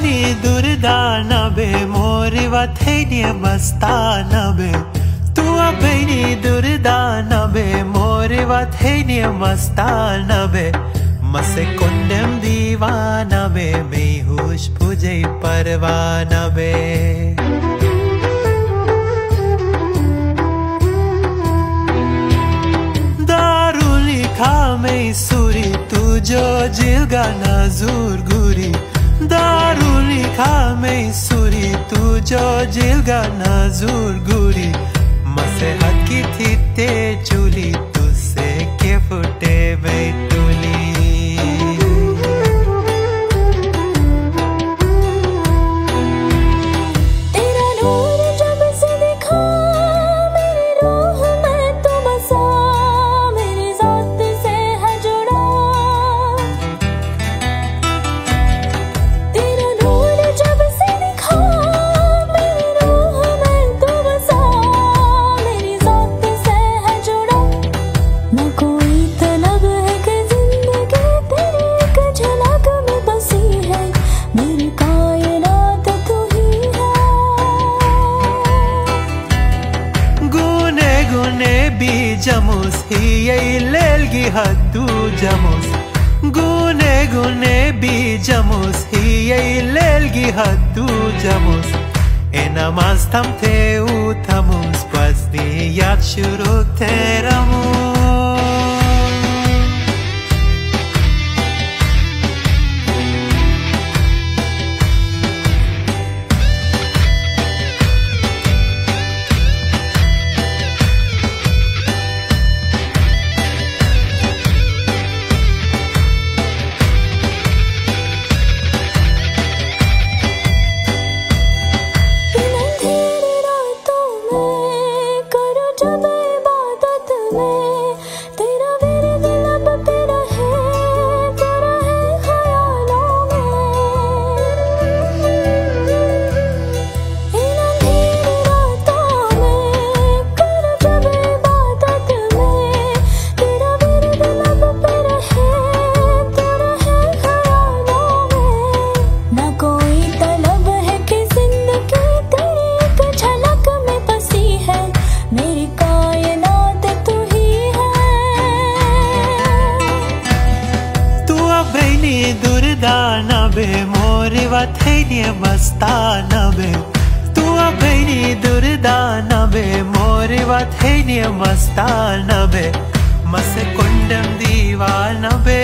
beni durdana be mori vatheni mastana be tu beni durdana be mori vatheni mastana be mase kondem diwana be behush pujai parwana be daruli khame suri tu jo jilga nazur guri daruli khame suri tu jo jilga nazur guri mase haki thite chuli tusse ke fute betuli Jamus hiyay lelgi haddu jamus gune gune bi jamus hiyay lelgi haddu jamus enamaz thamte uthamus pasni yad shuru teramus durdana be mori vatheni mastana be tu beni durdana be mori vatheni mastana be mase kondam diwana be